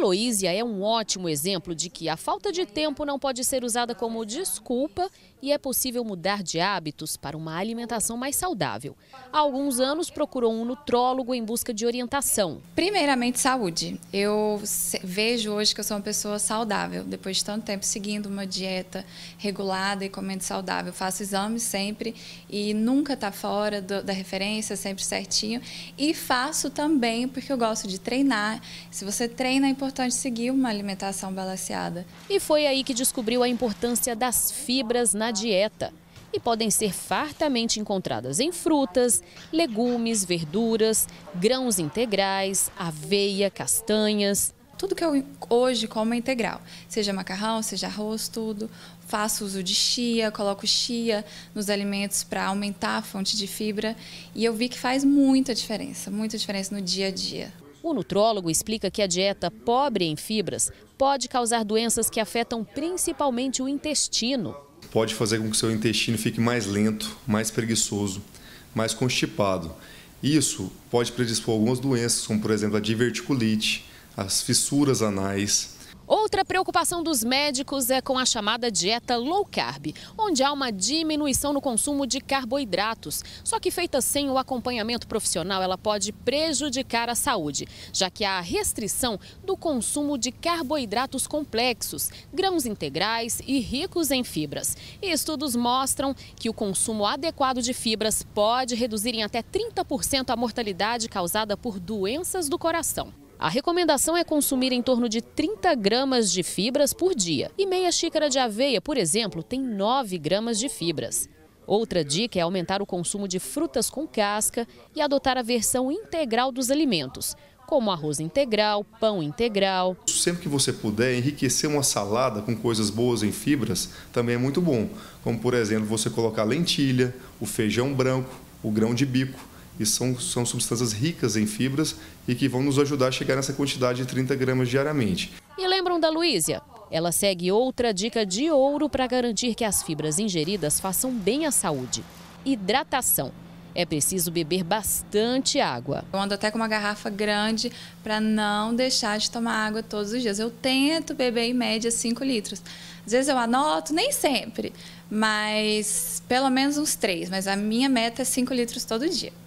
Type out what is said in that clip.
Heloísia é um ótimo exemplo de que a falta de tempo não pode ser usada como desculpa e é possível mudar de hábitos para uma alimentação mais saudável. Há alguns anos procurou um nutrólogo em busca de orientação. Primeiramente, saúde. Eu vejo hoje que eu sou uma pessoa saudável, depois de tanto tempo seguindo uma dieta regulada e comendo saudável. Faço exames sempre e nunca está fora da referência, sempre certinho. E faço também porque eu gosto de treinar. Se você treina, é importante seguir uma alimentação balanceada. E foi aí que descobriu a importância das fibras na dieta. E podem ser fartamente encontradas em frutas, legumes, verduras, grãos integrais, aveia, castanhas. Tudo que eu hoje como é integral, seja macarrão, seja arroz, tudo. Faço uso de chia, coloco chia nos alimentos para aumentar a fonte de fibra e eu vi que faz muita diferença no dia a dia. O nutrólogo explica que a dieta pobre em fibras pode causar doenças que afetam principalmente o intestino. Pode fazer com que o seu intestino fique mais lento, mais preguiçoso, mais constipado. Isso pode predispor a algumas doenças, como por exemplo a diverticulite, as fissuras anais. Outra preocupação dos médicos é com a chamada dieta low carb, onde há uma diminuição no consumo de carboidratos. Só que feita sem o acompanhamento profissional, ela pode prejudicar a saúde, já que há a restrição do consumo de carboidratos complexos, grãos integrais e ricos em fibras. E estudos mostram que o consumo adequado de fibras pode reduzir em até 30% a mortalidade causada por doenças do coração. A recomendação é consumir em torno de 30 gramas de fibras por dia. E meia xícara de aveia, por exemplo, tem 9 gramas de fibras. Outra dica é aumentar o consumo de frutas com casca e adotar a versão integral dos alimentos, como arroz integral, pão integral. Sempre que você puder, enriquecer uma salada com coisas boas em fibras também é muito bom. Como, por exemplo, você colocar lentilha, o feijão branco, o grão de bico. E são substâncias ricas em fibras e que vão nos ajudar a chegar nessa quantidade de 30 gramas diariamente. E lembram da Luísia? Ela segue outra dica de ouro para garantir que as fibras ingeridas façam bem à saúde: hidratação. É preciso beber bastante água. Eu ando até com uma garrafa grande para não deixar de tomar água todos os dias. Eu tento beber em média 5 litros. Às vezes eu anoto, nem sempre, mas pelo menos uns 3. Mas a minha meta é 5 litros todo dia.